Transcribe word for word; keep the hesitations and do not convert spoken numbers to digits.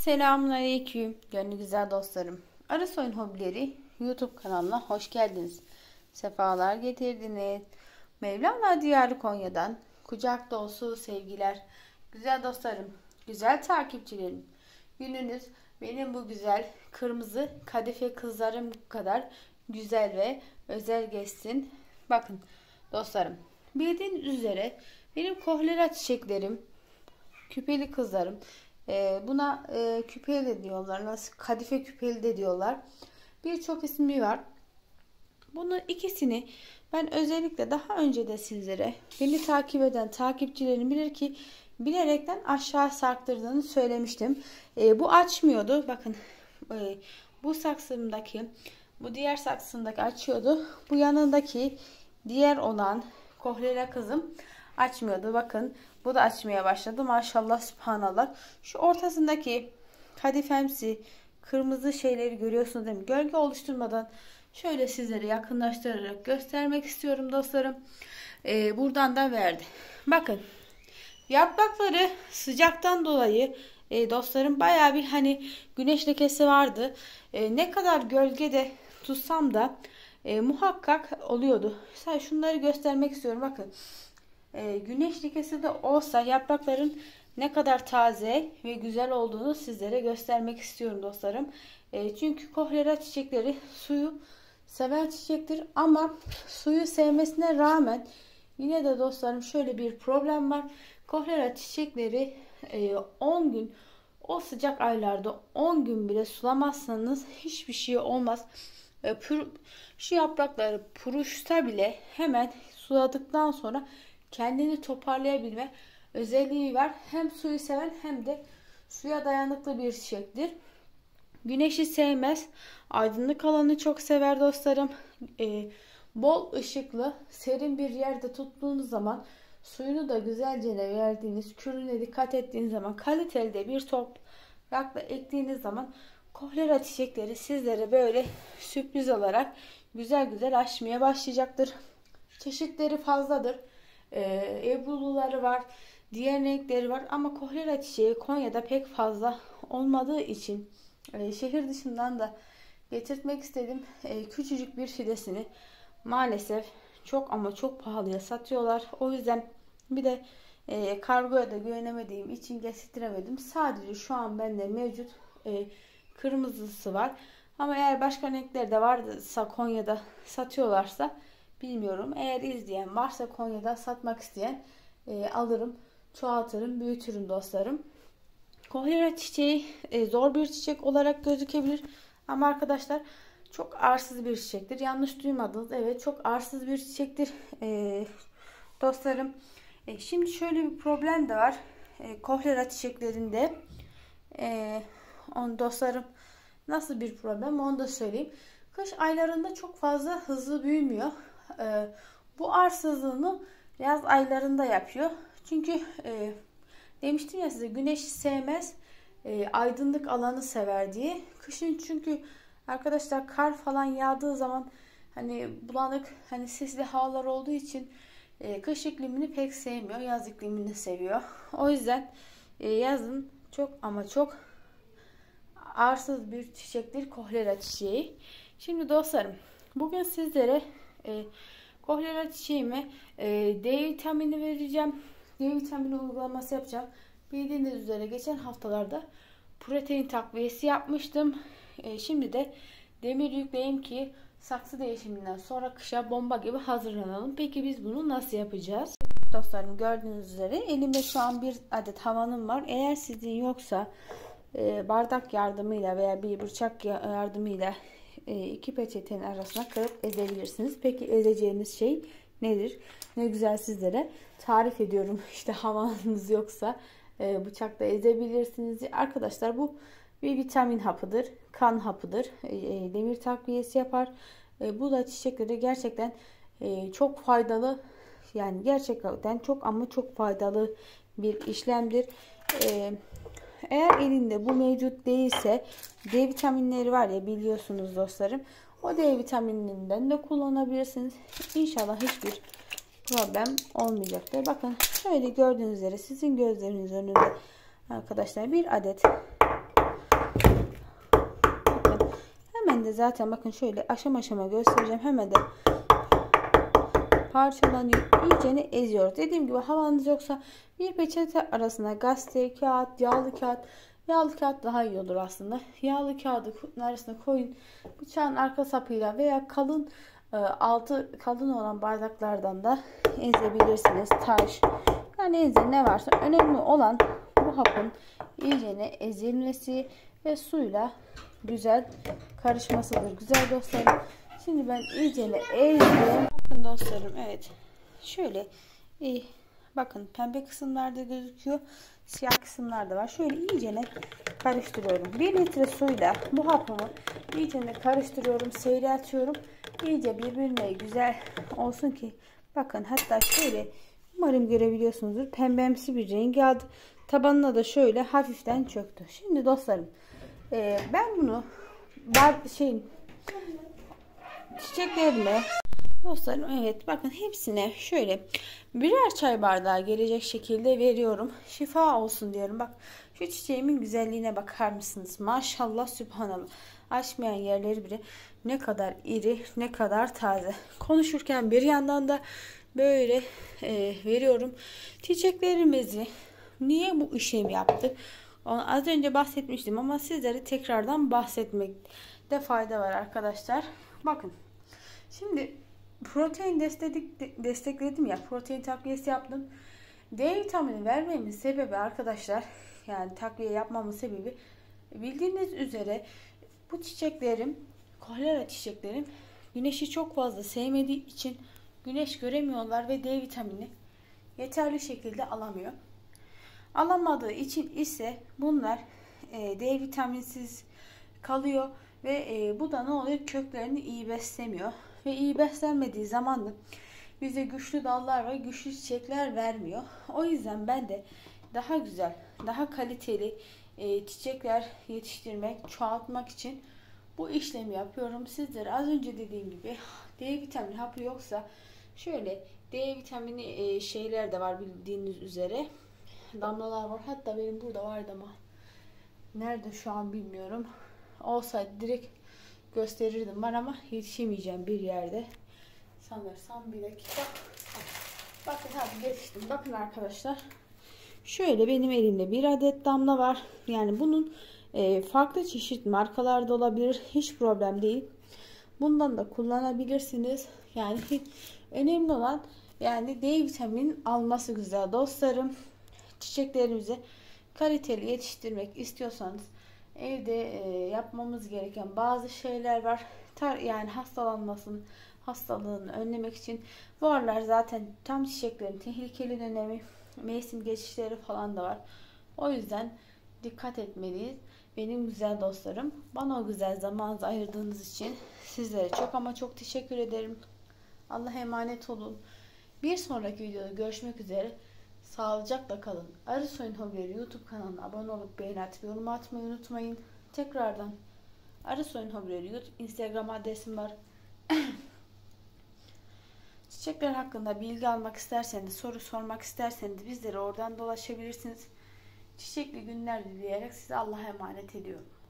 Selamünaleyküm gönlü güzel dostlarım. Arası Oyun Hobileri YouTube kanalına hoş geldiniz. Sefalar getirdiniz. Mevlana Diyarı Konya'dan kucak dolusu sevgiler. Güzel dostlarım, güzel takipçilerim. Gününüz benim bu güzel kırmızı kadife kızlarım kadar güzel ve özel geçsin. Bakın dostlarım, bildiğiniz üzere benim kohlera çiçeklerim, küpeli kızlarım. E, buna e, küpeli de diyorlar. Nasıl? Kadife küpeli de diyorlar. Birçok ismi var. Bunun ikisini ben özellikle daha önce de sizlere, beni takip eden takipçilerim bilir ki bilerekten aşağı sarktırdığını söylemiştim. E, bu açmıyordu. Bakın e, bu saksımdaki, bu diğer saksımdaki açıyordu. Bu yanındaki diğer olan kohlera kızım açmıyordu. Bakın bu da açmaya başladı. Maşallah, subhanallah. Şu ortasındaki kadifemsi kırmızı şeyleri görüyorsunuz değil mi? Gölge oluşturmadan şöyle sizlere yakınlaştırarak göstermek istiyorum dostlarım. Ee, buradan da verdi. Bakın yaprakları sıcaktan dolayı e, dostlarım bayağı bir hani güneş lekesi vardı. E, ne kadar gölgede tutsam da e, muhakkak oluyordu. Sadece şunları göstermek istiyorum. Bakın. E, güneş lekesi de olsa yaprakların ne kadar taze ve güzel olduğunu sizlere göstermek istiyorum dostlarım. E, çünkü kohlera çiçekleri suyu seven çiçektir ama suyu sevmesine rağmen yine de dostlarım şöyle bir problem var. Kohlera çiçekleri e, on gün, o sıcak aylarda on gün bile sulamazsanız hiçbir şey olmaz. E, pür, şu yaprakları puruşsa bile hemen suladıktan sonra kendini toparlayabilme özelliği var. Hem suyu seven hem de suya dayanıklı bir çiçektir. Güneşi sevmez. Aydınlık alanı çok sever dostlarım. Ee, bol ışıklı, serin bir yerde tuttuğunuz zaman, suyunu da güzelce verdiğiniz, kürüne dikkat ettiğiniz zaman, kaliteli de bir toprakla ektiğiniz zaman kohlera çiçekleri sizlere böyle sürpriz olarak güzel güzel açmaya başlayacaktır. Çeşitleri fazladır. Ee, Ebruluları var. Diğer renkleri var. Ama kohlera çiçeği Konya'da pek fazla olmadığı için e, şehir dışından da getirtmek istedim. E, küçücük bir fidesini maalesef çok ama çok pahalıya satıyorlar. O yüzden bir de e, kargoya da güvenemediğim için getirtiremedim. Sadece şu an bende mevcut e, kırmızısı var. Ama eğer başka renkler de varsa Konya'da satıyorlarsa bilmiyorum. Eğer izleyen varsa Konya'da satmak isteyen e, alırım, çoğaltırım, büyütürüm dostlarım. Kohlera çiçeği e, zor bir çiçek olarak gözükebilir. Ama arkadaşlar çok arsız bir çiçektir. Yanlış duymadınız. Evet, çok arsız bir çiçektir. E, dostlarım. E, şimdi şöyle bir problem de var. E, kohlera çiçeklerinde e, on dostlarım nasıl bir problem onu da söyleyeyim. Kış aylarında çok fazla hızlı büyümüyor. E, bu arsızlığını yaz aylarında yapıyor. Çünkü e, demiştim ya size, güneşi sevmez, e, aydınlık alanı sever diye. Kışın çünkü arkadaşlar kar falan yağdığı zaman hani bulanık, hani sisli havalar olduğu için e, kış iklimini pek sevmiyor. Yaz iklimini seviyor. O yüzden e, yazın çok ama çok arsız bir çiçektir kohlera çiçeği. Şimdi dostlarım, bugün sizlere e, kohlera çiçeğime e, D vitamini vereceğim. D vitamini uygulaması yapacağım. Bildiğiniz üzere geçen haftalarda protein takviyesi yapmıştım. E, şimdi de demir yükleyeyim ki saksı değişiminden sonra kışa bomba gibi hazırlanalım. Peki biz bunu nasıl yapacağız? Dostlarım, gördüğünüz üzere elimde şu an bir adet havanım var. Eğer sizin yoksa e, bardak yardımıyla veya bir bıçak yardımıyla e, iki peçetenin arasına kırıp ezebilirsiniz. Peki ezeceğiniz şey nedir? Ne güzel sizlere tarif ediyorum. İşte havanız yoksa e, bıçakla ezebilirsiniz. Arkadaşlar bu bir vitamin hapıdır. Kan hapıdır. E, e, demir takviyesi yapar. E, bu da çiçeklere gerçekten e, çok faydalı. Yani gerçekten çok ama çok faydalı bir işlemdir. E, eğer elinde bu mevcut değilse D vitaminleri var ya, biliyorsunuz dostlarım. O D vitamininden de kullanabilirsiniz. İnşallah hiçbir problem olmayacaktır. Bakın şöyle gördüğünüz üzere sizin gözleriniz önünde arkadaşlar bir adet de zaten bakın şöyle aşama aşama göstereceğim. Hemen de parçalanıyor. İyicene eziyoruz. Dediğim gibi havanız yoksa bir peçete arasına gazete, kağıt, yağlı kağıt, yağlı kağıt daha iyi olur aslında. Yağlı kağıdı arasına koyun. Bıçağın arka sapıyla veya kalın altı kalın olan bardaklardan da ezebilirsiniz. Taş. Yani ezin ne varsa. Önemli olan bu hapın iyicene ezilmesi ve suyla güzel karışmasıdır. Güzel dostlarım. Şimdi ben iyicene ezdim. Bakın dostlarım, evet. Şöyle iyi. Bakın pembe kısımlarda gözüküyor. Siyah kısımlarda var. Şöyle iyicene karıştırıyorum. bir litre suyla bu hapımı iyicene karıştırıyorum. Seyreltiyorum. İyice birbirine güzel olsun ki. Bakın hatta şöyle, umarım görebiliyorsunuzdur. Pembemsi bir rengi aldı. Tabanına da şöyle hafiften çöktü. Şimdi dostlarım e, ben bunu bar şeyin çiçeklerime dostlarım, evet bakın hepsine şöyle birer çay bardağı gelecek şekilde veriyorum. Şifa olsun diyorum. Bak şu çiçeğimin güzelliğine bakar mısınız? Maşallah, sübhanallah. Açmayan yerleri bile ne kadar iri, ne kadar taze. Konuşurken bir yandan da böyle e, veriyorum. Çiçeklerimizi niye bu işlemi yaptık? Onu az önce bahsetmiştim ama sizlere tekrardan bahsetmekte fayda var arkadaşlar. Bakın şimdi protein destekledik, destekledim ya, protein takviyesi yaptım. D vitamini vermemin sebebi arkadaşlar, yani takviye yapmamın sebebi, bildiğiniz üzere bu çiçeklerim, kolera çiçeklerim güneşi çok fazla sevmediği için güneş göremiyorlar ve D vitamini yeterli şekilde alamıyor. Alamadığı için ise bunlar e, D vitaminsiz kalıyor ve e, bu da ne oluyor? Köklerini iyi beslemiyor ve iyi beslenmediği zaman da bize güçlü dallar ve güçlü çiçekler vermiyor. O yüzden ben de daha güzel, daha kaliteli e, çiçekler yetiştirmek, çoğaltmak için bu işlemi yapıyorum. Sizlere az önce dediğim gibi D vitamini hapı yoksa şöyle D vitamini e, şeyler de var bildiğiniz üzere. Damlalar var. Hatta benim burada vardı ama nerede şu an bilmiyorum. Olsaydı direkt gösterirdim var ama yetişemeyeceğim bir yerde. Sanırsam bir dakika. Bakın hadi geçtim. Bakın arkadaşlar. Şöyle benim elimde bir adet damla var. Yani bunun e, farklı çeşit markalarda olabilir. Hiç problem değil. Bundan da kullanabilirsiniz. Yani önemli olan yani D vitamin alması güzel dostlarım. Çiçeklerimizi kaliteli yetiştirmek istiyorsanız evde e, yapmamız gereken bazı şeyler var. Tar yani hastalanmasın, hastalığını önlemek için. Bu aralar zaten tam çiçeklerin tehlikeli dönemi, mevsim geçişleri falan da var. O yüzden dikkat etmeliyiz. Benim güzel dostlarım, bana o güzel zamanınızı ayırdığınız için sizlere çok ama çok teşekkür ederim. Allah'a emanet olun. Bir sonraki videoda görüşmek üzere. Sağlıcakla kalın. Arısoy'un Hobileri YouTube kanalına abone olup beğeni atıp yorum atmayı unutmayın. Tekrardan Arısoy'un Hobileri YouTube Instagram adresim var. Çiçekler hakkında bilgi almak isterseniz, soru sormak isterseniz bizlere oradan dolaşabilirsiniz. Çiçekli günler dileyerek size Allah'a emanet ediyorum.